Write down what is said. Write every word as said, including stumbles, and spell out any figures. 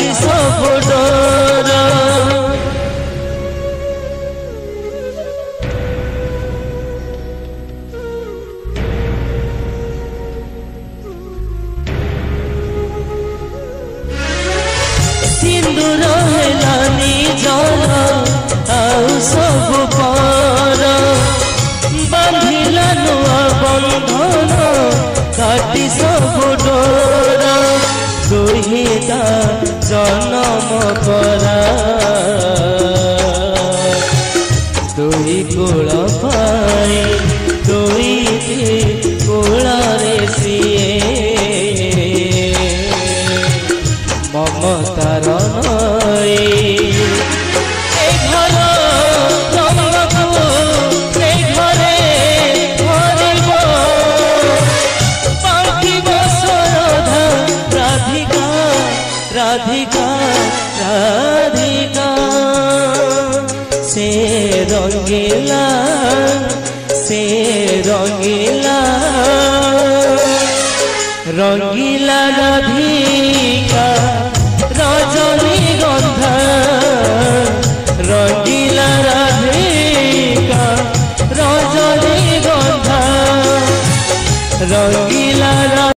काटी सब डोर सिंदूर हेलानी जल आउ सब पर बांधिला नुआ बंधन काटी सब डोर दुहिता जन्म करा दुई कूल पाई दुई कूल रे सीए ममतार नई राधिका राधिका से रंगीला से रंगीला रंगीला राधिका रजनी गंधा रंगीला राधिका रजनी गंधा रंगीला।